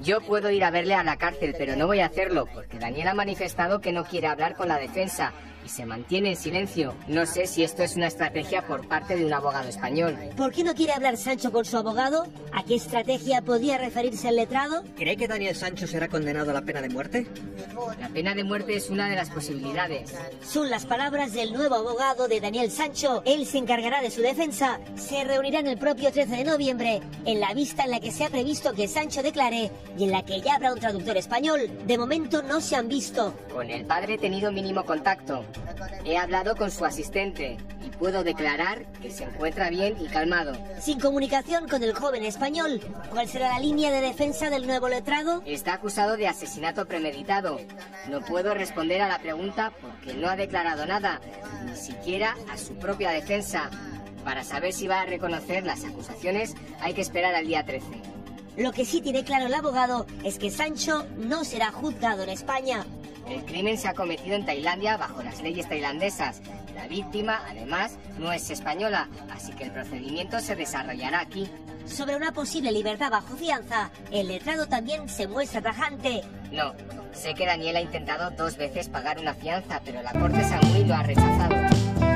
Yo puedo ir a verle a la cárcel, pero no voy a hacerlo porque Daniel ha manifestado que no quiere hablar con la defensa y se mantiene en silencio. No sé si esto es una estrategia por parte de un abogado español. ¿Por qué no quiere hablar Sancho con su abogado? ¿A qué estrategia podría referirse el letrado? ¿Cree que Daniel Sancho será condenado a la pena de muerte? La pena de muerte es una de las posibilidades. Son las palabras del nuevo abogado de Daniel Sancho. Él se encargará de su defensa. Se reunirán el propio 13 de noviembre, en la vista en la que se ha previsto que Sancho declare y en la que ya habrá un traductor español. De momento no se han visto. Con el padre he tenido mínimo contacto. He hablado con su asistente y puedo declarar que se encuentra bien y calmado. Sin comunicación con el joven español, ¿cuál será la línea de defensa del nuevo letrado? Está acusado de asesinato premeditado. No puedo responder a la pregunta porque no ha declarado nada, ni siquiera a su propia defensa. Para saber si va a reconocer las acusaciones hay que esperar al día 13. Lo que sí tiene claro el abogado es que Sancho no será juzgado en España. El crimen se ha cometido en Tailandia bajo las leyes tailandesas. La víctima, además, no es española, así que el procedimiento se desarrollará aquí. Sobre una posible libertad bajo fianza, el letrado también se muestra tajante. No, sé que Daniel ha intentado 2 veces pagar una fianza, pero la Corte Sanguí lo ha rechazado.